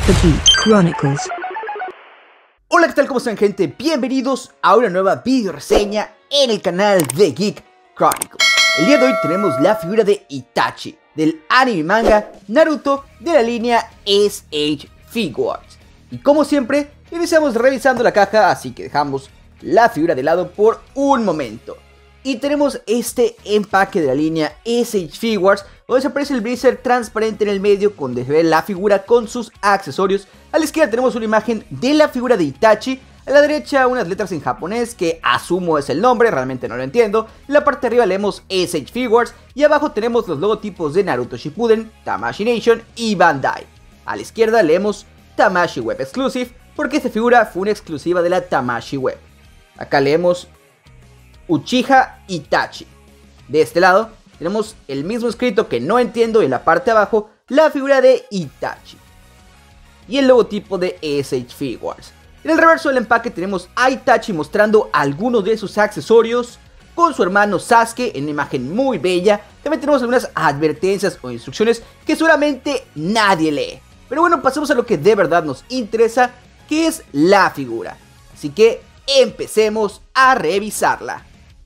The Geek Chronicles. Hola, ¿qué tal? ¿Cómo están, gente? Bienvenidos a una nueva video reseña en el canal de Geek Chronicles. El día de hoy tenemos la figura de Itachi, del anime y manga Naruto de la línea SH Figuarts. Y como siempre, iniciamos revisando la caja, así que dejamos la figura de lado por un momento. Y tenemos este empaque de la línea SH Figuarts, donde se aparece el blister transparente en el medio, donde se ve la figura con sus accesorios. A la izquierda tenemos una imagen de la figura de Itachi. A la derecha unas letras en japonés que asumo es el nombre, realmente no lo entiendo. En la parte de arriba leemos SH Figuarts y abajo tenemos los logotipos de Naruto Shippuden, Tamashii Nation y Bandai. A la izquierda leemos Tamashii Web Exclusive, porque esta figura fue una exclusiva de la Tamashii Web. Acá leemos Uchiha Itachi. De este lado tenemos el mismo escrito que no entiendo, y en la parte de abajo la figura de Itachi y el logotipo de SH Figuarts. En el reverso del empaque tenemos a Itachi mostrando algunos de sus accesorios con su hermano Sasuke en una imagen muy bella. También tenemos algunas advertencias o instrucciones que seguramente nadie lee. Pero bueno, pasemos a lo que de verdad nos interesa, que es la figura. Así que empecemos a revisarla.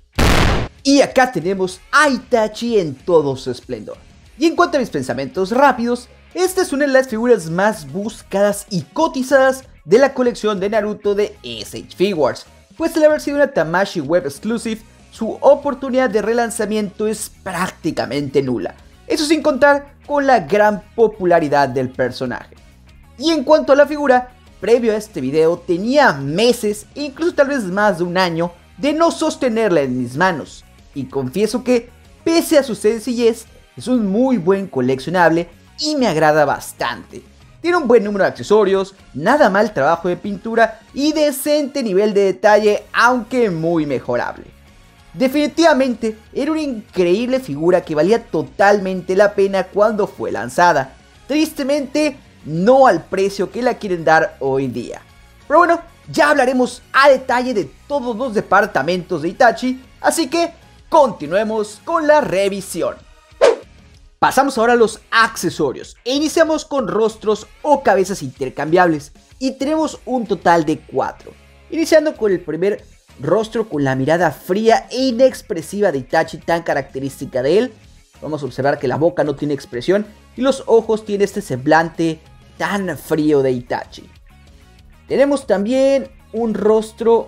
Y acá tenemos a Itachi en todo su esplendor. Y en cuanto a mis pensamientos rápidos, esta es una de las figuras más buscadas y cotizadas de la colección de Naruto de SH Figuarts, pues al haber sido una Tamashii Web Exclusive, su oportunidad de relanzamiento es prácticamente nula. Eso sin contar con la gran popularidad del personaje. Y en cuanto a la figura, previo a este video tenía meses, incluso tal vez más de un año, de no sostenerla en mis manos. Y confieso que, pese a su sencillez, es un muy buen coleccionable y me agrada bastante. Tiene un buen número de accesorios, nada mal trabajo de pintura y decente nivel de detalle, aunque muy mejorable. Definitivamente era una increíble figura que valía totalmente la pena cuando fue lanzada. Tristemente, no al precio que la quieren dar hoy día. Pero bueno, ya hablaremos a detalle de todos los departamentos de Itachi, así que continuemos con la revisión. Pasamos ahora a los accesorios e iniciamos con rostros o cabezas intercambiables, y tenemos un total de 4, iniciando con el primer rostro con la mirada fría e inexpresiva de Itachi, tan característica de él. Vamos a observar que la boca no tiene expresión y los ojos tienen este semblante tan frío de Itachi. Tenemos también un rostro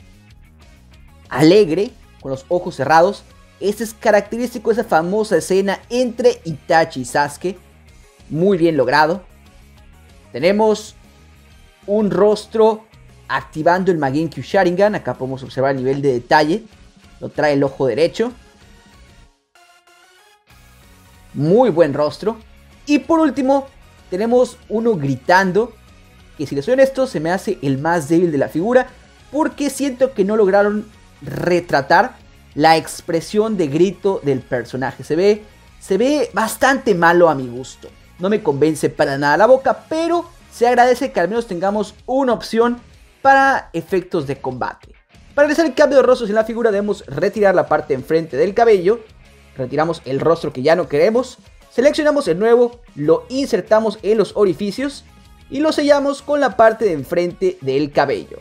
alegre con los ojos cerrados. Este es característico de esa famosa escena entre Itachi y Sasuke, muy bien logrado. Tenemos un rostro activando el Mangekyou Sharingan. Acá podemos observar el nivel de detalle, lo trae el ojo derecho. Muy buen rostro. Y por último tenemos uno gritando, que si les soy honesto se me hace el más débil de la figura, porque siento que no lograron retratar la expresión de grito del personaje. Se ve bastante malo a mi gusto. No me convence para nada la boca, pero se agradece que al menos tengamos una opción para efectos de combate. Para realizar el cambio de rostros en la figura debemos retirar la parte de enfrente del cabello. Retiramos el rostro que ya no queremos. Seleccionamos el nuevo, lo insertamos en los orificios y lo sellamos con la parte de enfrente del cabello.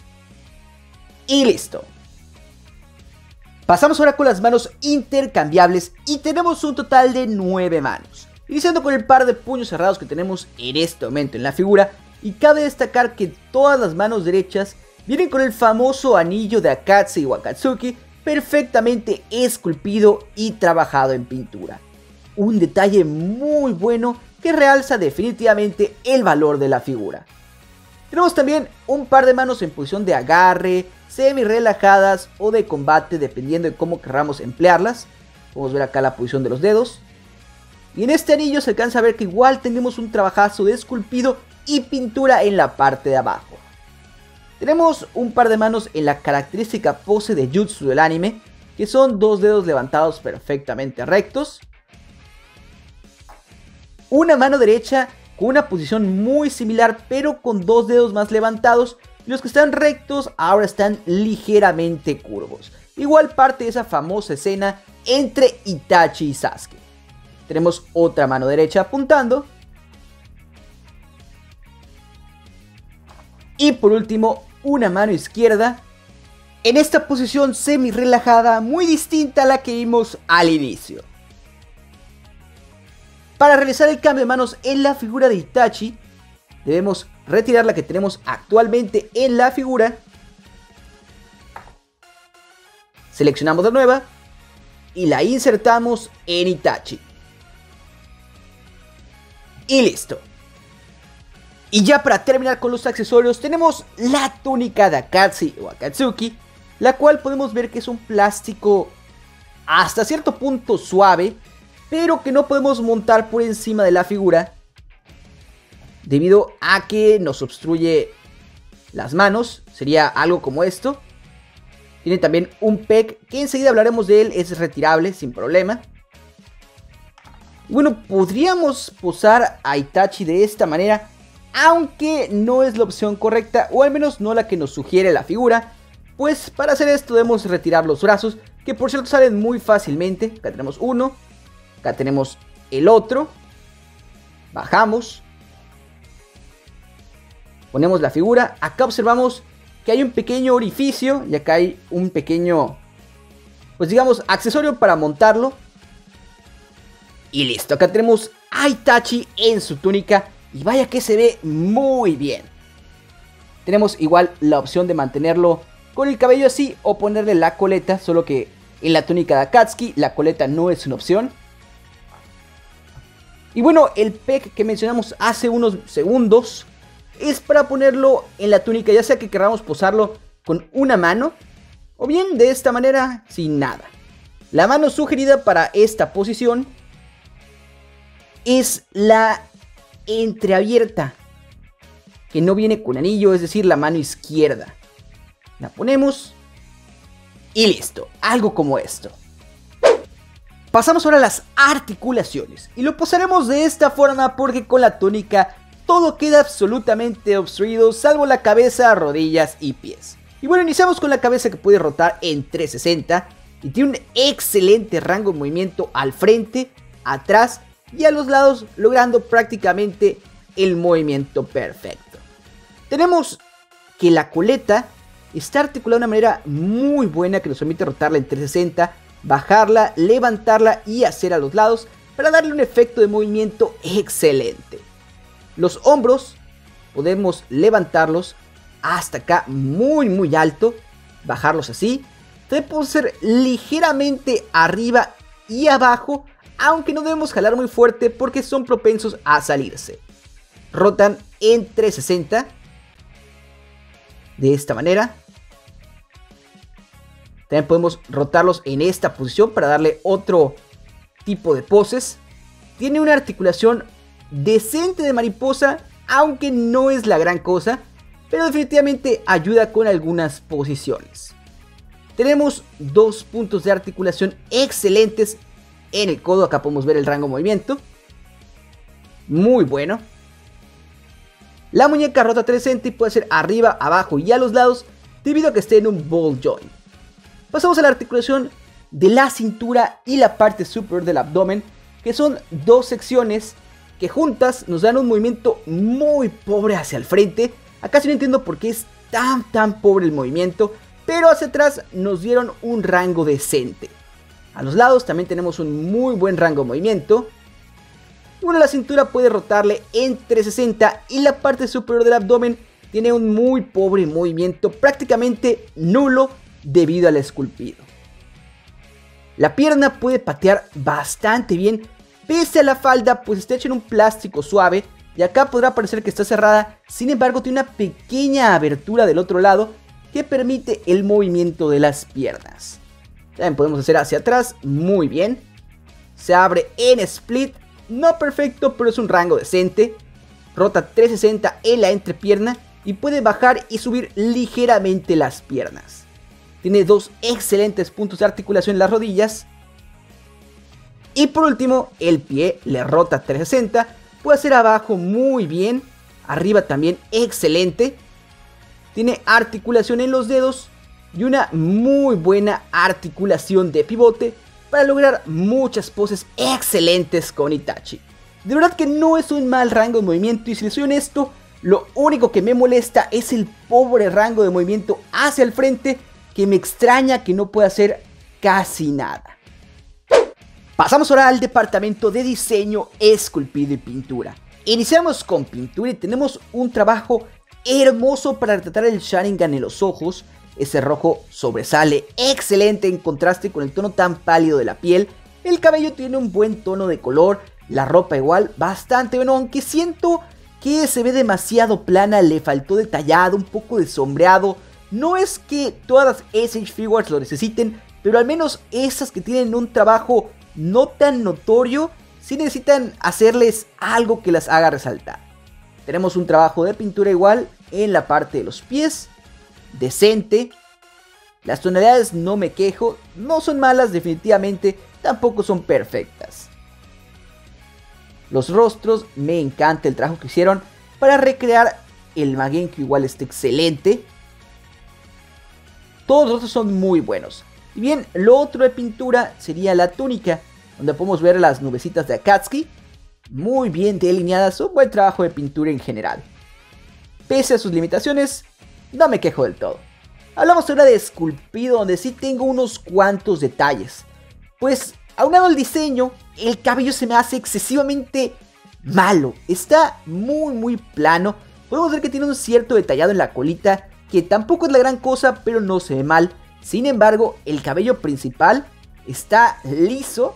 Y listo. Pasamos ahora con las manos intercambiables y tenemos un total de 9 manos. Iniciando con el par de puños cerrados que tenemos en este momento en la figura. Y cabe destacar que todas las manos derechas vienen con el famoso anillo de Akatsuki o Akatsuki perfectamente esculpido y trabajado en pintura. Un detalle muy bueno que realza definitivamente el valor de la figura. Tenemos también un par de manos en posición de agarre, semi relajadas o de combate, dependiendo de cómo queramos emplearlas. Podemos ver acá la posición de los dedos. Y en este anillo se alcanza a ver que igual tenemos un trabajazo de esculpido y pintura en la parte de abajo. Tenemos un par de manos en la característica pose de Jutsu del anime, que son 2 dedos levantados perfectamente rectos. Una mano derecha con una posición muy similar, pero con 2 dedos más levantados. Y los que están rectos ahora están ligeramente curvos. Igual parte de esa famosa escena entre Itachi y Sasuke. Tenemos otra mano derecha apuntando. por último, una mano izquierda en esta posición semi relajada, muy distinta a la que vimos al inicio. Para realizar el cambio de manos en la figura de Itachi, debemos retirar la que tenemos actualmente en la figura. Seleccionamos la nueva y la insertamos en Itachi. Y listo. Y ya para terminar con los accesorios, tenemos la túnica de Akatsuki o Akatsuki, la cual podemos ver que es un plástico hasta cierto punto suave, pero que no podemos montar por encima de la figura debido a que nos obstruye las manos. Sería algo como esto. Tiene también un peg que enseguida hablaremos de él, es retirable sin problema. Bueno, podríamos posar a Itachi de esta manera, aunque no es la opción correcta, o al menos no la que nos sugiere la figura. Pues para hacer esto debemos retirar los brazos, que por cierto salen muy fácilmente. Acá tenemos uno, acá tenemos el otro. Bajamos, ponemos la figura. Acá observamos que hay un pequeño orificio y acá hay un pequeño, pues digamos, accesorio para montarlo. Y listo, acá tenemos a Itachi en su túnica y vaya que se ve muy bien. Tenemos igual la opción de mantenerlo con el cabello así o ponerle la coleta, solo que en la túnica de Akatsuki la coleta no es una opción. Y bueno, el peg que mencionamos hace unos segundos es para ponerlo en la túnica, ya sea que queramos posarlo con una mano o bien de esta manera sin nada. La mano sugerida para esta posición es la entreabierta, que no viene con anillo, es decir, la mano izquierda. La ponemos y listo, algo como esto. Pasamos ahora a las articulaciones y lo posaremos de esta forma porque con la túnica todo queda absolutamente obstruido salvo la cabeza, rodillas y pies. Y bueno, iniciamos con la cabeza, que puede rotar en 360 y tiene un excelente rango de movimiento al frente, atrás y a los lados, logrando prácticamente el movimiento perfecto. Tenemos que la coleta está articulada de una manera muy buena que nos permite rotarla en 360, bajarla, levantarla y hacer a los lados para darle un efecto de movimiento excelente. Los hombros podemos levantarlos hasta acá muy alto, bajarlos así. También podemos hacer ligeramente arriba y abajo, aunque no debemos jalar muy fuerte porque son propensos a salirse. Rotan en 360 de esta manera. También podemos rotarlos en esta posición para darle otro tipo de poses. Tiene una articulación decente de mariposa, aunque no es la gran cosa, pero definitivamente ayuda con algunas posiciones. Tenemos dos puntos de articulación excelentes en el codo. Acá podemos ver el rango de movimiento, muy bueno. La muñeca rota 360 y puede ser arriba, abajo y a los lados debido a que esté en un ball joint. Pasamos a la articulación de la cintura y la parte superior del abdomen, que son dos secciones que juntas nos dan un movimiento muy pobre hacia el frente. Acá sí no entiendo por qué es tan pobre el movimiento, pero hacia atrás nos dieron un rango decente. A los lados también tenemos un muy buen rango de movimiento. Bueno, la cintura puede rotarle en 360 y la parte superior del abdomen tiene un muy pobre movimiento, prácticamente nulo debido al esculpido. La pierna puede patear bastante bien pese a la falda, pues está hecha en un plástico suave y acá podrá parecer que está cerrada. Sin embargo, tiene una pequeña abertura del otro lado que permite el movimiento de las piernas. También podemos hacer hacia atrás muy bien. Se abre en split, no perfecto, pero es un rango decente. Rota 360 en la entrepierna y puede bajar y subir ligeramente las piernas. Tiene dos excelentes puntos de articulación en las rodillas. Y por último, el pie le rota 360. Puede hacer abajo muy bien, arriba también excelente. Tiene articulación en los dedos y una muy buena articulación de pivote para lograr muchas poses excelentes con Itachi. De verdad que no es un mal rango de movimiento y, si les soy honesto, Lo único que me molesta es el pobre rango de movimiento hacia el frente, que me extraña que no pueda hacer casi nada. Pasamos ahora al departamento de diseño, esculpido y pintura. Iniciamos con pintura y tenemos un trabajo hermoso para retratar el Sharingan en los ojos. Ese rojo sobresale excelente en contraste con el tono tan pálido de la piel. El cabello tiene un buen tono de color, la ropa igual, bastante bueno, aunque siento que se ve demasiado plana, le faltó detallado, un poco de sombreado. No es que todas las SH Figuarts lo necesiten, pero al menos esas que tienen un trabajo no tan notorio, sí necesitan hacerles algo que las haga resaltar. Tenemos un trabajo de pintura igual en la parte de los pies, decente. Las tonalidades no me quejo, no son malas definitivamente, tampoco son perfectas. Los rostros, me encanta el trabajo que hicieron para recrear el Magenki, igual está excelente. Todos los rostros son muy buenos. Y bien, lo otro de pintura sería la túnica, donde podemos ver las nubecitas de Akatsuki, muy bien delineadas, un buen trabajo de pintura en general. Pese a sus limitaciones, no me quejo del todo. Hablamos ahora de esculpido, donde sí tengo unos cuantos detalles. Pues, aunado al diseño, el cabello se me hace excesivamente malo. Está muy plano. Podemos ver que tiene un cierto detallado en la colita, que tampoco es la gran cosa, pero no se ve mal. Sin embargo, el cabello principal está liso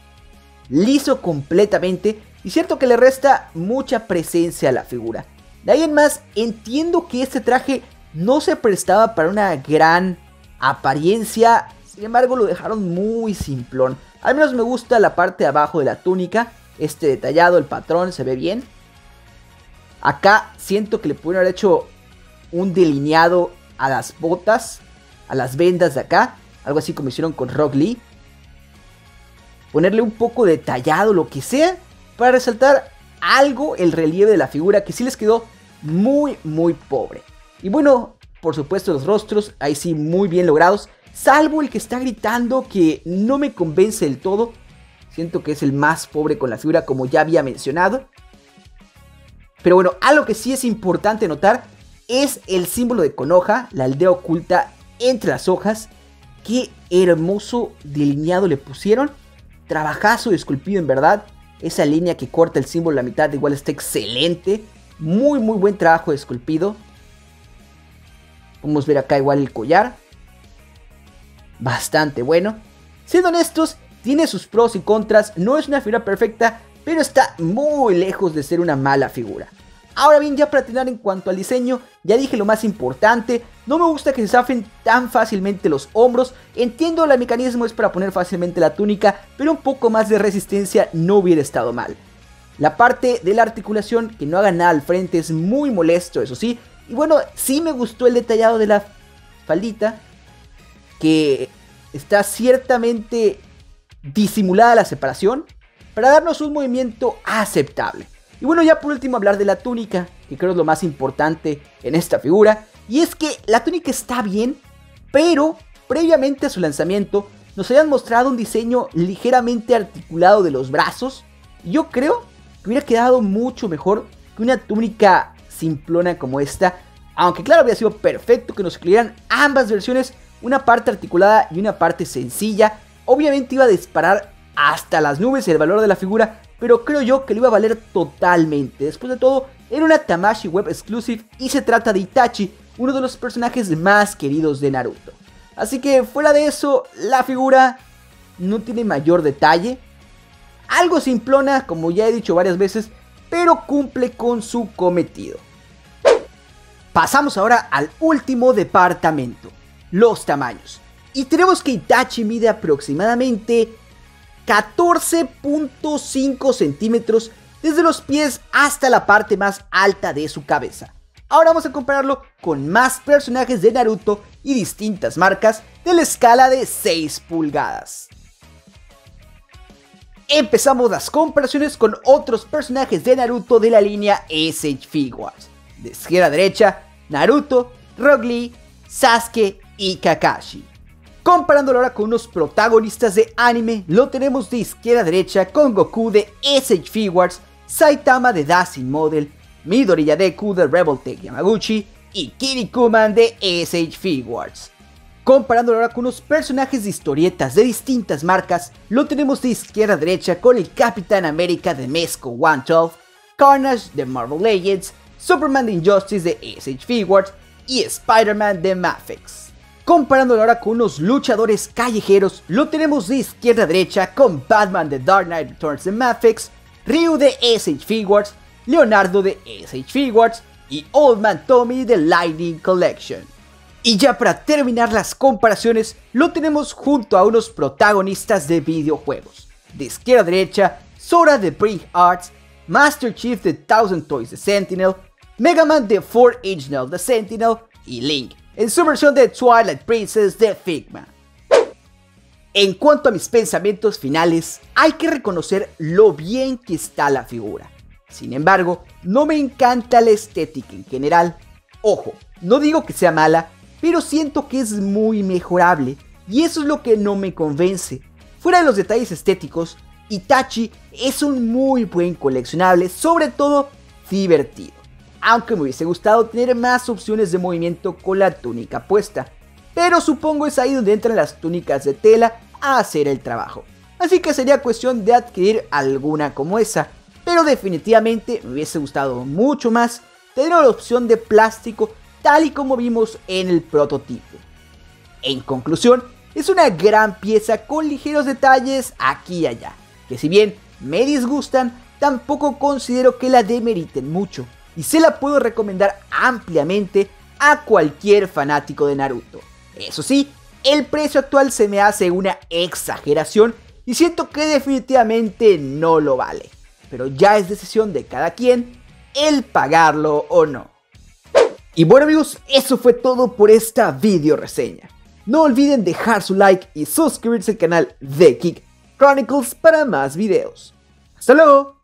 completamente, y cierto que le resta mucha presencia a la figura. De ahí en más, entiendo que este traje no se prestaba para una gran apariencia, sin embargo lo dejaron muy simplón. Al menos me gusta la parte de abajo de la túnica, este detallado, el patrón se ve bien. Acá siento que le pudieron haber hecho un delineado a las botas, a las vendas de acá, algo así como hicieron con Rock Lee. Ponerle un poco detallado, lo que sea, para resaltar algo el relieve de la figura, que sí les quedó muy pobre. Y bueno, por supuesto los rostros, ahí sí muy bien logrados, salvo el que está gritando, que no me convence del todo. Siento que es el más pobre con la figura, como ya había mencionado. Pero bueno, algo que sí es importante notar es el símbolo de Konoha, la aldea oculta entre las hojas. Qué hermoso delineado le pusieron. Trabajazo de esculpido en verdad. Esa línea que corta el símbolo a la mitad igual está excelente. Muy buen trabajo de esculpido. Podemos ver acá igual el collar. Bastante bueno. Siendo honestos, tiene sus pros y contras. No es una figura perfecta, pero está muy lejos de ser una mala figura. Ahora bien, ya para terminar en cuanto al diseño, ya dije lo más importante. No me gusta que se zafen tan fácilmente los hombros. Entiendo el mecanismo es para poner fácilmente la túnica, pero un poco más de resistencia no hubiera estado mal. La parte de la articulación, que no haga nada al frente, es muy molesto, eso sí. Y bueno, sí me gustó el detallado de la faldita, que está ciertamente disimulada la separación, para darnos un movimiento aceptable. Y bueno, ya por último hablar de la túnica, que creo es lo más importante en esta figura. Y es que la túnica está bien, pero previamente a su lanzamiento nos habían mostrado un diseño ligeramente articulado de los brazos. Y yo creo que hubiera quedado mucho mejor que una túnica simplona como esta. Aunque claro, habría sido perfecto que nos incluyeran ambas versiones, una parte articulada y una parte sencilla. Obviamente iba a disparar hasta las nubes el valor de la figura, pero creo yo que lo iba a valer totalmente. Después de todo, era una Tamashii Web Exclusive y se trata de Itachi, uno de los personajes más queridos de Naruto. Así que fuera de eso, la figura no tiene mayor detalle. Algo simplona, como ya he dicho varias veces, pero cumple con su cometido. Pasamos ahora al último departamento, los tamaños. Y tenemos que Itachi mide aproximadamente 14.5 centímetros desde los pies hasta la parte más alta de su cabeza. Ahora vamos a compararlo con más personajes de Naruto y distintas marcas de la escala de 6 pulgadas. Empezamos las comparaciones con otros personajes de Naruto de la línea SH Figuarts. De izquierda a derecha, Naruto, Rock Lee, Sasuke y Kakashi. Comparándolo ahora con unos protagonistas de anime, lo tenemos de izquierda a derecha con Goku de SH Figuarts, Saitama de Dancing Model, Midori Yadeku de Rebel Tech Yamaguchi y Kirikuman de SH Figuarts. Comparándolo ahora con unos personajes de historietas de distintas marcas, lo tenemos de izquierda a derecha con el Capitán América de Mezco 112, Carnage de Marvel Legends, Superman de Injustice de SH Figuarts y Spider-Man de Mafex. Comparándolo ahora con unos luchadores callejeros, lo tenemos de izquierda a derecha con Batman de Dark Knight Returns de Mafex, Ryu de SH Figuarts, Leonardo de SH Figuarts y Old Man Tommy de Lightning Collection. Y ya para terminar las comparaciones, lo tenemos junto a unos protagonistas de videojuegos. De izquierda a derecha, Sora de Brave Arts, Master Chief de Thousand Toys de Sentinel, Mega Man de 4-H de Sentinel y Link en su versión de Twilight Princess de Figma. En cuanto a mis pensamientos finales, hay que reconocer lo bien que está la figura. Sin embargo, no me encanta la estética en general. Ojo, no digo que sea mala, pero siento que es muy mejorable, y eso es lo que no me convence. Fuera de los detalles estéticos, Itachi es un muy buen coleccionable, sobre todo divertido. Aunque me hubiese gustado tener más opciones de movimiento con la túnica puesta, pero supongo es ahí donde entran las túnicas de tela a hacer el trabajo. Así que sería cuestión de adquirir alguna como esa, pero definitivamente me hubiese gustado mucho más tener la opción de plástico tal y como vimos en el prototipo. En conclusión, es una gran pieza con ligeros detalles aquí y allá, que si bien me disgustan, tampoco considero que la demeriten mucho, y se la puedo recomendar ampliamente a cualquier fanático de Naruto. Eso sí, el precio actual se me hace una exageración y siento que definitivamente no lo vale, pero ya es decisión de cada quien el pagarlo o no. Y bueno amigos, eso fue todo por esta video reseña. No olviden dejar su like y suscribirse al canal de Geek Chronicles para más videos. ¡Hasta luego!